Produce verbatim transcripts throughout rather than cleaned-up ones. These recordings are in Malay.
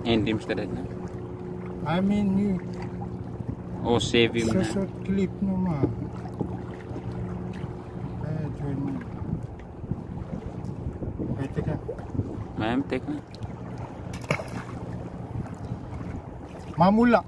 Intim sekadanya. I mean you. Oh, save him na. Sa clip naman. Eh, join mo. Okay, teka. Ma'am, take na. Mamula.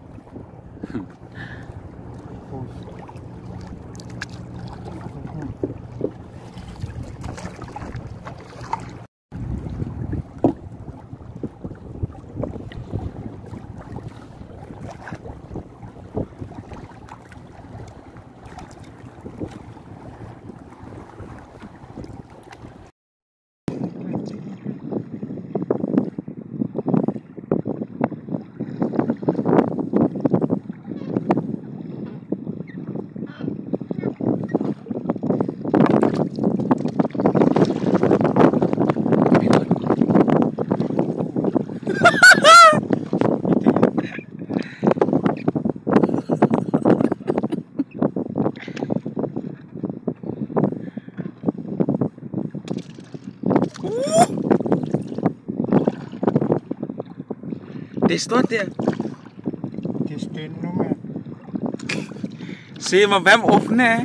Testot ya. Testin naman. Si mabam off na.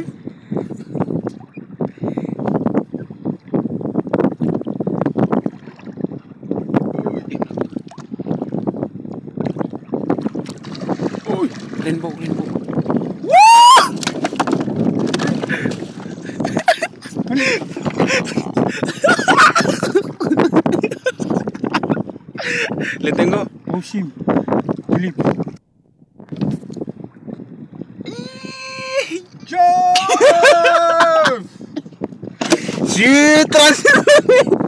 Uy, rainbow, rainbow. Woo! Le tengo. Osim. Clip. Jump! Shit,